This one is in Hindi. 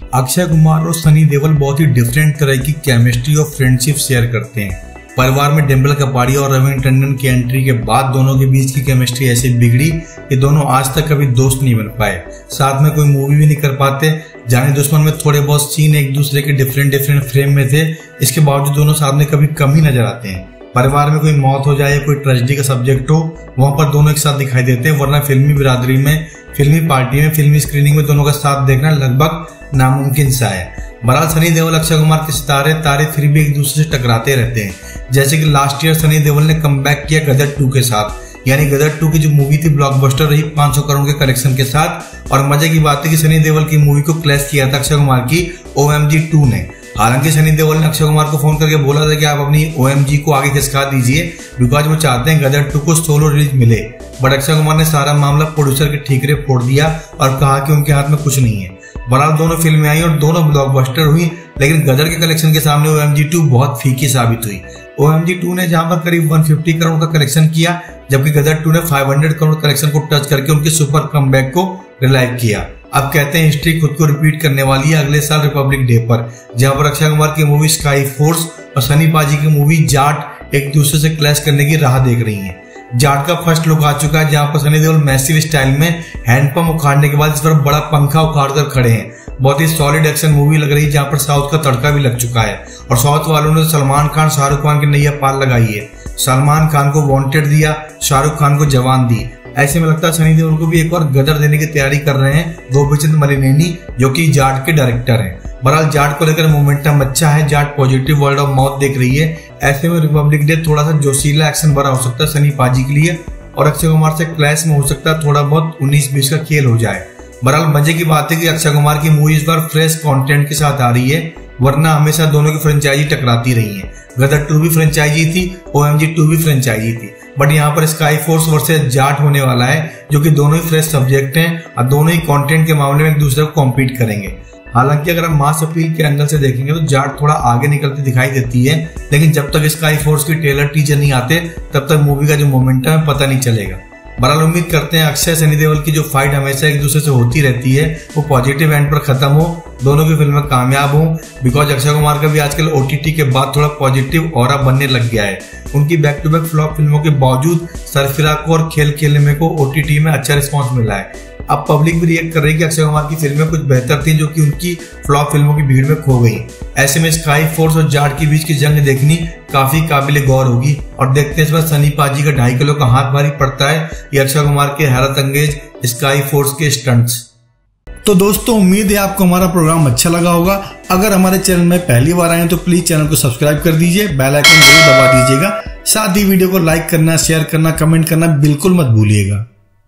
अक्षय कुमार और सनी देओल बहुत ही डिफरेंट तरह की केमिस्ट्री और फ्रेंडशिप शेयर करते हैं। परिवार में डिम्पल कपाड़िया और रविंद्र टंडन की एंट्री के बाद दोनों के बीच की केमिस्ट्री ऐसे बिगड़ी कि दोनों आज तक कभी दोस्त नहीं बन पाए, साथ में कोई मूवी भी नहीं कर पाते। जाने दुश्मन में थोड़े बहुत सीन एक दूसरे के डिफरेंट फ्रेम में थे, इसके बावजूद दोनों साथ में कभी कम ही नजर आते हैं। परिवार में कोई मौत हो जाए, कोई ट्रेजेडी का सब्जेक्ट हो, वहां पर दोनों एक साथ दिखाई देते हैं, वरना फिल्मी बिरादरी में, फिल्मी पार्टी में, फिल्मी स्क्रीनिंग में दोनों का साथ देखना लगभग नामुमकिन सा है। बहरहाल सनी देओल अक्षय कुमार के तारे फिर भी एक दूसरे से टकराते रहते हैं। जैसे कि लास्ट ईयर सनी देओल ने कमबैक किया गदर 2 के साथ, यानी गदर 2 की जो मूवी थी ब्लॉकबस्टर रही 500 करोड़ के कलेक्शन के साथ। और मजे की बात है कि सनी देओल की मूवी को क्लैश किया था अक्षय कुमार की OMG 2 ने। हालांकि सनी देओल ने अक्षय कुमार को फोन करके बोला था कि आप अपनी OMG को आगे खिसका दीजिए, बिकॉज वो चाहते हैं गदर 2 को सोलो रिलीज मिले। बट अक्षय कुमार ने सारा मामला प्रोड्यूसर के ठीकरे फोड़ दिया और कहा कि उनके हाथ में कुछ नहीं है। बहरहाल दोनों फिल्में आई और दोनों ब्लॉकबस्टर हुई, लेकिन गदर के कलेक्शन के सामने OMG 2 बहुत फीकी साबित हुई। OMG 2 ने जहां पर करीब 150 करोड़ का कलेक्शन किया, जबकि गदर 2 ने 500 करोड़ कलेक्शन को टच करके उनके सुपर कमबैक को रिलाइव किया। अब कहते हैं हिस्ट्री खुद को रिपीट करने वाली है अगले साल रिपब्लिक डे पर, जहां पर अक्षय कुमार की मूवी स्काई फोर्स और सनी पाजी की मूवी जाट एक दूसरे से क्लैश करने की राह देख रही हैं। जाट का फर्स्ट लुक आ चुका है, जहां पर सनी देओल मैसिव स्टाइल में हैंडपंप उखाड़ने के बाद इस पर बड़ा पंखा उखाड़ कर खड़े हैं। बहुत ही सॉलिड एक्शन मूवी लग रही है, जहां पर साउथ का तड़का भी लग चुका है और साउथ वालों ने सलमान खान शाहरुख खान की नैया पार लगाई है। सलमान खान को वांटेड दिया, शाहरुख खान को जवान दी। ऐसे में लगता है सनी देओल को भी एक और गदर देने की तैयारी कर रहे हैं गोपीचंद मलिनेनी, जो कि जाट के डायरेक्टर हैं। बहरहाल जाट को लेकर मोमेंटम अच्छा है, Jaat positive word of mouth देख रही है। ऐसे में रिपब्लिक डे थोड़ा सा जोशीला एक्शन भरा हो सकता है सनी पाजी के लिए, और अक्षय कुमार से क्लैश में हो सकता है थोड़ा बहुत 19-20 का खेल हो जाए। बहरहाल मजे की बात है कि अक्षय कुमार की मूवी इस बार फ्रेश कंटेंट के साथ आ रही है, वरना हमेशा दोनों की फ्रेंचाइजी टकराती रही है। गदर 2 भी फ्रेंचाइजी थी, OMG 2 भी फ्रेंचाइजी थी, बट यहाँ पर स्काई फोर्स वर्सेस जाट होने वाला है, जो कि दोनों ही फ्रेश सब्जेक्ट हैं और दोनों ही कंटेंट के मामले में एक दूसरे को कॉम्पीट करेंगे। हालांकि अगर हम मास अपील के एंगल से देखेंगे तो जाट थोड़ा आगे निकलती दिखाई देती है, लेकिन जब तक स्काई फोर्स की ट्रेलर टीजर नहीं आते तब तक मूवी का जो मोमेंटम है पता नहीं चलेगा। बहरहाल उम्मीद करते हैं अक्षय सनी देओल की जो फाइट हमेशा एक दूसरे से होती रहती है वो पॉजिटिव एंड पर खत्म हो, दोनों की फिल्में कामयाब हो, बिकॉज अक्षय कुमार का भी आजकल OTT के बाद थोड़ा पॉजिटिव ऑरा बनने लग गया है। उनकी बैक टू बैक फ्लॉप फिल्मों के बावजूद सरफिराको और खेल खेलने में को OTT में अच्छा रिस्पॉन्स मिला है। अब पब्लिक भी रिएक्ट कर रही है कि अक्षय कुमार की फिल्में कुछ बेहतर थी, जो कि उनकी फ्लॉप फिल्मों की भीड़ में खो गई। ऐसे में स्काई फोर्स और जाट के बीच की जंग देखनी काफी काबिले गौर होगी, और देखते हैं इस बार सनी पाजी का 2.5 किलो का हाथ भारी पड़ता है या अक्षय कुमार के हैरत अंगेज स्काई फोर्स के स्टंट्स। तो दोस्तों, उम्मीद है आपको हमारा प्रोग्राम अच्छा लगा होगा। अगर हमारे चैनल में पहली बार आए तो प्लीज चैनल को सब्सक्राइब कर दीजिए, बेल आइकन जरूर दबा दीजिएगा, साथ ही वीडियो को लाइक करना, शेयर करना, कमेंट करना बिल्कुल मत भूलिएगा।